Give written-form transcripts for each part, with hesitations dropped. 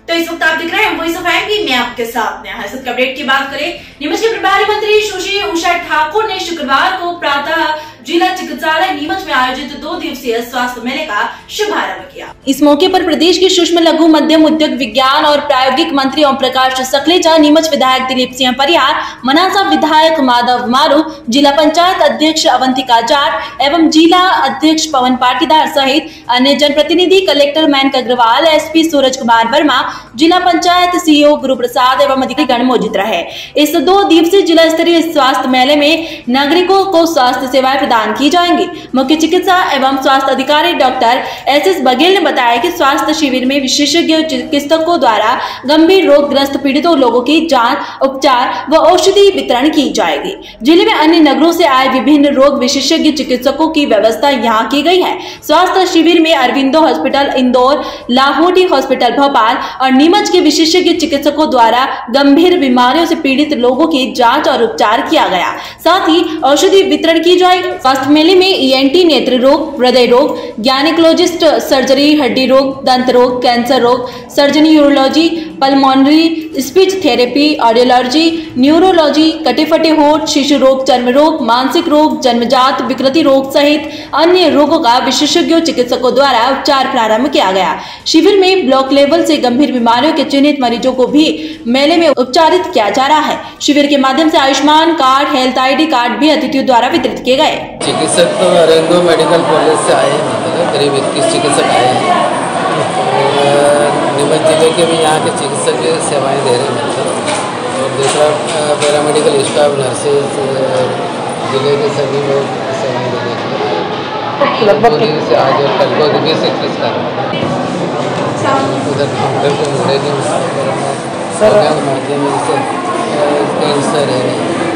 तो इस वक्त आप दिख रहे हैं वॉइस ऑफ एमपी में आपके साथ में हर्षद के अपडेट की बात करें। नीमच के प्रभारी मंत्री सुश्री उषा ठाकुर ने शुक्रवार को प्रातः जिला चिकित्सालय नीमच में आयोजित 2 दिवसीय स्वास्थ्य मेले का शुभारंभ किया। इस मौके पर प्रदेश के सूक्ष्म लघु मध्यम उद्योग विज्ञान और प्रायोगिक मंत्री ओम प्रकाश सकलेचा, नीमच विधायक दिलीप सिंह परिहार, मनासा विधायक माधव मारू, जिला पंचायत अध्यक्ष अवंतिका जाट एवं जिला अध्यक्ष पवन पाटीदार सहित अन्य जनप्रतिनिधि, कलेक्टर मेनका अग्रवाल, एसपी सूरज कुमार वर्मा, जिला पंचायत सीईओ गुरु प्रसाद एवं अधिकारीगण मौजूद रहे। इस 2 दिवसीय जिला स्तरीय स्वास्थ्य मेले में नागरिकों को स्वास्थ्य सेवाएं प्रदान की जाएंगी। मुख्य चिकित्सा एवं स्वास्थ्य अधिकारी डॉक्टर एस बघेल ने बताया कि स्वास्थ्य शिविर में विशेषज्ञ चिकित्सकों द्वारा गंभीर रोग ग्रस्त पीड़ितों लोगों की जांच, उपचार व औषधि वितरण की जाएगी। जिले में अन्य नगरों से आए विभिन्न रोग विशेषज्ञ चिकित्सकों की व्यवस्था यहाँ की गई है। स्वास्थ्य शिविर में अरविंदो हॉस्पिटल इंदौर, लाहौटी हॉस्पिटल भोपाल और नीमच के विशेषज्ञ चिकित्सकों द्वारा गंभीर बीमारियों से पीड़ित लोगों की जांच और उपचार किया गया, साथ ही औषधि वितरण की जाएगी। स्वास्थ्य मेले में ईएनटी, नेत्र रोग, हृदय रोग, गायनेकोलॉजिस्ट, सर्जरी, हड्डी रोग, दंत रोग, कैंसर रोग, surgery, urology, pulmonary, speech therapy, audiology, neurology, कटे-फटे होठ, शिशु रोग, चर्म रोग, मानसिक रोग, जन्मजात विकृति रोग सहित अन्य रोगों का विशेषज्ञों चिकित्सकों द्वारा उपचार प्रारंभ किया गया। शिविर में ब्लॉक लेवल से गंभीर बीमारियों के चिन्हित मरीजों को भी मेले में उपचारित किया जा रहा है। शिविर के माध्यम से Ayushman card, health ID card भी अतिथियों द्वारा वितरित किए गए। चिकित्सक तो अरविंदो मेडिकल कॉलेज से आए हैं, मतलब करीब 21 चिकित्सक आए हैं। नीमच जिले के भी यहाँ के चिकित्सक सेवाएं दे रहे हैं, मतलब और दूसरा पैरामेडिकल स्टाफ, नर्सेज, जिले के सभी लोग सेवाएं दे रहे हैं। लगभग से आज और कल को 20-21 का उधर काउंटर को मुड़ेगी माध्यम से कैंसर है,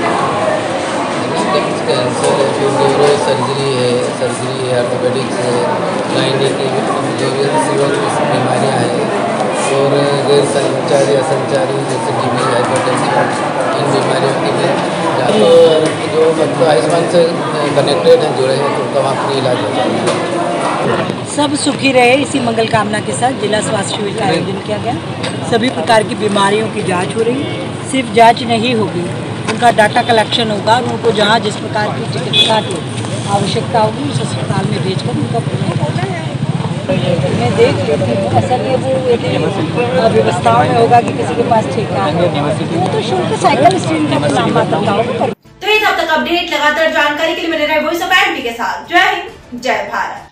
कैंसर है, फिर न्यूरो सर्जरी है, ऑर्थोपेडिक्स है, गायनिक की जो भी सिविल बीमारियाँ हैं और गैर संचारी असंचारी जैसे टीबी, हाइपरटेंशन, इन बीमारियों की भी जो मतलब आयुष्मान से कनेक्टेड हैं, जुड़े हैं, तो उनका वहाँ फ्री इलाज हो जाएगा। सब सुखी रहे, इसी मंगल कामना के साथ जिला स्वास्थ्य शिविर का आयोजन किया गया। सभी प्रकार की बीमारियों की जाँच हो रही है। सिर्फ जाँच नहीं होगी, उनका डाटा कलेक्शन होगा और उनको जहाँ जिस प्रकार की चिकित्सा की आवश्यकता होगी उस अस्पताल में भेजकर उनका पूरा हो जाएगा। मैं देख लेती हूँ, असल में वो व्यवस्थाओं में होगा कि किसी के पास ठेका है, वो तो शुल्क साइकिल स्ट्रीम का नाम आता होगा। तो ये तब तक अपडेट लगातार जानकारी के लिए मेरे वॉइस ऑफ एमपी के साथ। जय हिंद, जय भारत।